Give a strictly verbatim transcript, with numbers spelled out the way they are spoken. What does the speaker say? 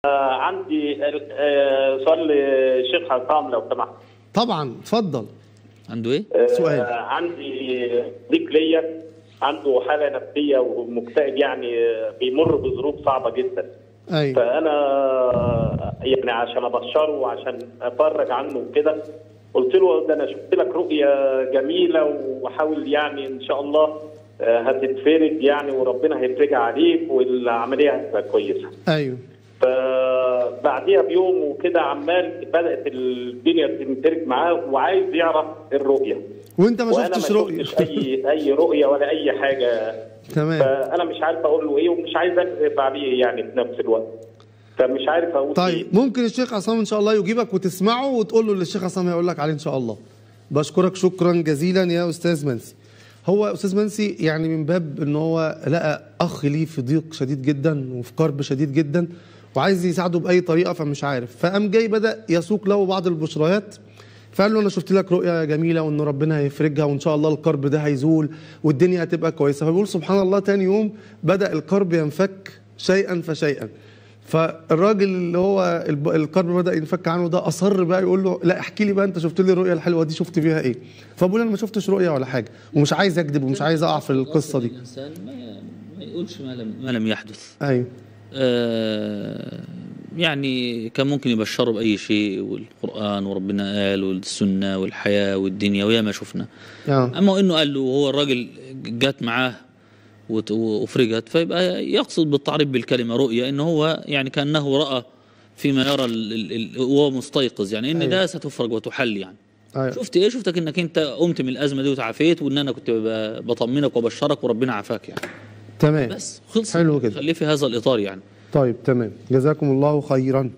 آه عندي آه سؤال للشيخ عصام لو سمحت. طبعا اتفضل. عنده ايه؟ آه سؤال. عندي ضيق ليا عنده حاله نفسيه ومكتئب، يعني بيمر بظروف صعبه جدا. ايوه. فانا يعني عشان ابشره وعشان افرج عنه وكده قلت له ده انا شفت لك رؤيه جميله وحاول يعني ان شاء الله هتتفرج يعني وربنا هيفرجها عليك والعمليه هتبقى كويسه. ايوه. فبعديها بيوم وكده عمال بدات الدنيا تنفرج معاه وعايز يعرف الرؤيه. وانت ما وأنا شفتش ما رؤيه. شفتش اي اي رؤيه ولا اي حاجه. تمام. فانا مش عارف اقول له ايه ومش عايز اكذب عليه يعني في نفس الوقت. فمش عارف اقول طيب إيه. ممكن الشيخ عصام ان شاء الله يجيبك وتسمعه وتقول له اللي الشيخ عصام هيقول لك عليه ان شاء الله. بشكرك شكرا جزيلا يا استاذ منسي. هو استاذ منسي يعني من باب ان هو لقى اخ ليه في ضيق شديد جدا وفي كرب شديد جدا وعايز يساعده باي طريقه فمش عارف، فقام جاي بدا يسوق له بعض البشريات، فقال له انا شفت لك رؤيه جميله وان ربنا هيفرجها وان شاء الله الكرب ده هيزول والدنيا هتبقى كويسه. فبيقول سبحان الله تاني يوم بدا الكرب ينفك شيئا فشيئا. فالراجل اللي هو الكرب بدا ينفك عنه ده اصر بقى يقول له لا احكي لي بقى انت شفت لي الرؤيه الحلوه دي شفت فيها ايه؟ فبقول انا ما شفتش رؤيه ولا حاجه ومش عايز اكذب ومش عايز اقع في القصه دي. الانسان ما يقولش ما لم ما لم يحدث. ايوه. آه يعني كان ممكن يبشروا باي شيء والقران وربنا قال والسنه والحياه والدنيا ويا ما شفنا. آه. اما انه قال له وهو الراجل جات معاه وافرجت فيبقى يقصد بالتعريب بالكلمه رؤيه ان هو يعني كانه راى فيما يرى وهو مستيقظ يعني ان أيوة. ده ستفرج وتحل يعني. أيوة. شفت ايه؟ شفتك انك انت قمت من الازمه دي وتعافيت وان انا كنت بطمنك وبشرك وربنا عافاك يعني. تمام. بس خلص. حلو كده. خليه في هذا الاطار يعني. طيب تمام جزاكم الله خيرا.